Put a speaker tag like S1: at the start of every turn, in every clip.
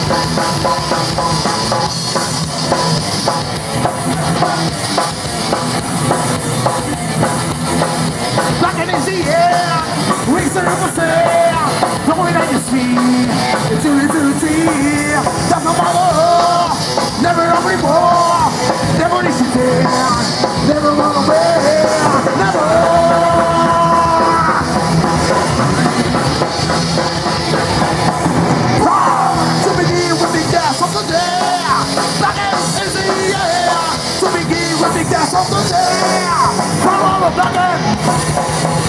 S1: Back in the air, we serve for sale. Don't wait on your feet, it's too deep. That's no matter, never every more. Never need to take, never run away, never. To begin with the gas of the day, back in the air. To begin with the gas of the day, follow the back end.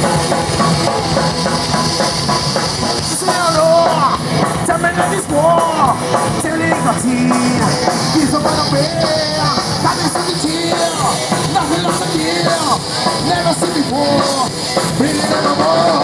S1: This war, telling a team, he's a man of bear, that is in the chill, nothing less a kill, never seen before, bring it on the wall.